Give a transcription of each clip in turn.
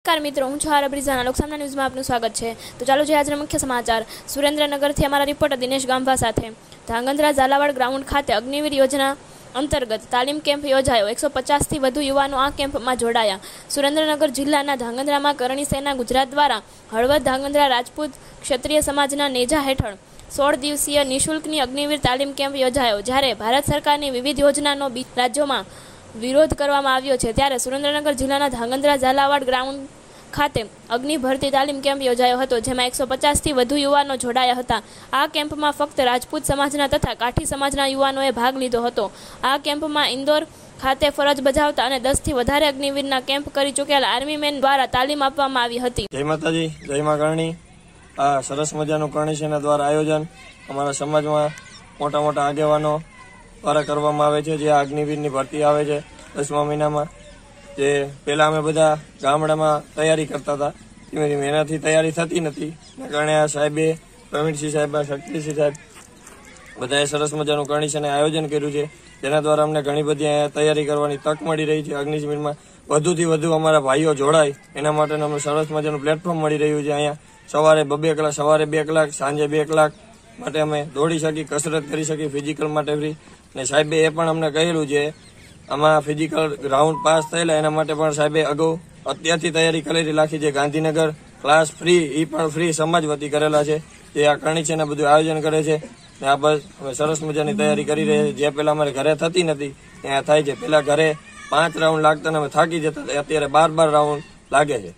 नमस्कार मित्रों, हूँ छुआ रब्रीजाना लोकसामना न्यूज़ में आपનું સ્વાગત છે। तो ચાલો જોઈએ આજના મુખ્ય સમાચાર। સુરેન્દ્રનગરથી અમારા રિપોર્ટર દિનેશ ગામભા સાથે। ધાંગધ્રા ઝાલાવાડ ગ્રાઉન્ડ ખાતે અગ્નિવીર યોજના અંતર્ગત તાલીમ કેમ્પ યોજાયો। 150થી વધુ યુવાનો આ કેમ્પમાં જોડાયા। સુરેન્દ્રનગર જિલ્લાના ધાંગધ્રામાં કરણી સેના ગુજરાત દ્વારા હળવદ ધાંગધ્રા રાજપૂત ક્ષત્રિય સમાજના નેજા હેઠળ 16 દિવસીય નિઃશુલ્કની અગ્નિવીર તાલીમ કેમ્પ યોજાયો। જ્યારે ભારત સરકારની વિવિધ યોજનાનો રાજ્યોમાં વિરોધ કરવામાં આવ્યો છે, ત્યારે સુરેન્દ્રનગર જિલ્લાના ધાંગધ્રા ઝાલાવાડ ગ્રાઉન્ડ ખાતે અગ્નિ ભરતી તાલીમ કેમ્પ યોજાયો હતો, જેમાં 150થી વધુ યુવાનો જોડાયા હતા। આ કેમ્પમાં ફક્ત રાજપૂત સમાજના તથા કાઠી સમાજના યુવાનોએ ભાગ લીધો હતો। આ કેમ્પમાં ઇન્દોર ખાતે ફરજ બજાવતા અને 10થી વધારે અગ્નિવીરના કેમ્પ કરી ચૂકેલા આર્મી મેન દ્વારા તાલીમ આપવામાં આવી હતી। જય માતાજી, જય મા કરણી। આ સરસ મજાનું કરણી સેના દ્વારા આયોજન અમારા સમાજમાં મોટા મોટા આગેવાનો દ્વારા કરવામાં આવે છે। જે અગ્નિવીરની ભરતી આવે છે 10મા મહિનામાં, જે પહેલા અમે બધા ગામડામાં તૈયારી કરતા હતા, ધીમે ધીમે એનાથી તૈયારી થતી નથી, એના કારણે આ સાહેબે પ્રવીણસિંહ સાહેબ, શક્તિસિંહ સાહેબ બધાએ સરસ મજાનું કરણી સેના આયોજન કર્યું છે, જેના દ્વારા અમને ઘણી બધી અહીંયા તૈયારી કરવાની તક મળી રહી છે। અગ્નિશિબિરમાં વધુથી વધુ અમારા ભાઈઓ જોડાય એના માટેનું અમને સરસ મજાનું પ્લેટફોર્મ મળી રહ્યું છે। અહીંયા સવારે 2 કલાક, સવારે 2 કલાક, સાંજે 2 કલાક માટે અમે દોડી શકીએ, કસરત કરી શકીએ, ફિઝિકલ માટે ફ્રી। અને સાહેબે એ પણ અમને કહેલું છે, આમાં ફિઝિકલ રાઉન્ડ પાસ થયેલા એના માટે પણ સાહેબે અગાઉ અત્યારથી તૈયારી કરેલી રાખી છે। ગાંધીનગર ક્લાસ ફ્રી, એ પણ ફ્રી સમાજ વતી કરેલા છે, જે આ કરણી સેના બધું આયોજન કરે છે। ને આ બસ અમે સરસ મજાની તૈયારી કરી રહ્યા છીએ, જે પેલા અમારે ઘરે થતી નથી ત્યાં થાય છે। પેલા ઘરે 5 રાઉન્ડ લાગતા ને અમે થાકી જતા, અત્યારે 12 રાઉન્ડ લાગે છે।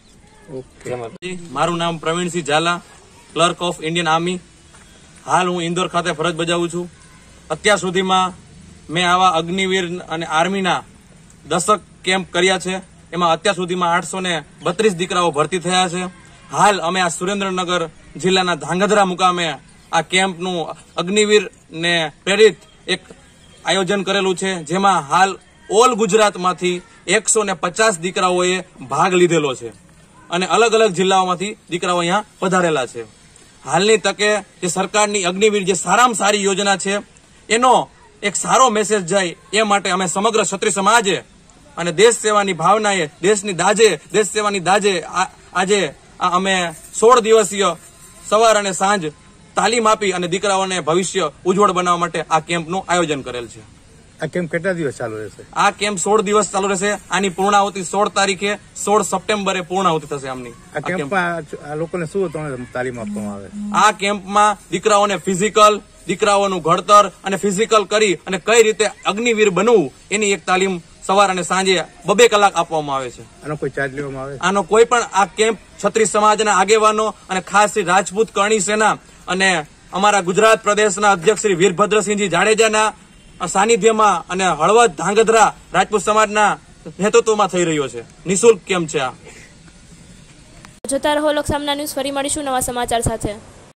મારું નામ Pravinsinh Jhala, clerk of Indian army. હાલ હું ઇન્દોર ખાતે ફરજ બજાવું છું। અત્યાર સુધીમાં મેં આવા અગ્નિવીર અને આર્મીના 10 કેમ્પ કર્યા છે, એમાં અત્યાર સુધીમાં 832 દીકરાઓ ભરતી થયા છે। હાલ અમે આ સુરેન્દ્રનગર જિલ્લાના ધાંગધ્રા મુકામે આ કેમ્પનું અગ્નિવીર ને પ્રેરિત એક આયોજન કરેલું છે, જેમાં હાલ ઓલ ગુજરાતમાંથી 150 દીકરાઓએ ભાગ લીધેલો છે અને અલગ અલગ જિલ્લાઓમાંથી દીકરાઓ અહીંયા પધારેલા છે। હાલની તકે જે સરકારની અગ્નિવીર જે સારામાં સારી યોજના છે એનો એક સારો મેસેજ જાય એ માટે અમે સમગ્ર ક્ષત્રિય સમાજે અને દેશ સેવાની ભાવનાએ, દેશ સેવાની દાજે આજે અમે 16 દિવસીય સવાર અને સાંજ તાલીમ આપી અને દીકરાઓને ભવિષ્ય ઉજ્જવળ બનાવવા માટે આ કેમ્પનું આયોજન કરેલ છે। આ કેમ્પ કેટલા દિવસ ચાલુ રહેશે? આ કેમ્પ 16 દિવસ ચાલુ રહેશે। આની પૂર્ણાહુતિ 16 તારીખે 16 સપ્ટેમ્બરે પૂર્ણાહુતિ થશે આમની। આ કેમ્પમાં આ લોકોને શું તાલીમ આપવામાં આવે? આ કેમ્પમાં દીકરાઓને ફિઝિકલ, દીકરાઓનું ઘડતર અને ફિઝિકલ કરી અને કઈ રીતે અગ્નિવીર બનવું એની એક તાલીમ સવાર અને સાંજે 2 કલાક આપવામાં આવે છે। આનો કોઈ ચાર્જ લેવામાં આવે? આનો કોઈ પણ આ કેમ્પ ક્ષત્રિય સમાજના આગેવાનો અને ખાસ શ્રી રાજપૂત કરણી સેના અને અમારા ગુજરાત પ્રદેશના અધ્યક્ષ શ્રી વીરભદ્રસિંહજી જાડેજાના સાનિધ્યમાં અને હળવદ ધાંગધ્રા રાજપૂત સમાજના નેતૃત્વમાં થઈ રહ્યો છે। નિઃશુલ્ક કેમ્પ છે આ। જોતા રહો લોકસામના ન્યૂઝ। ફરી મળીશું નવા સમાચાર સાથે।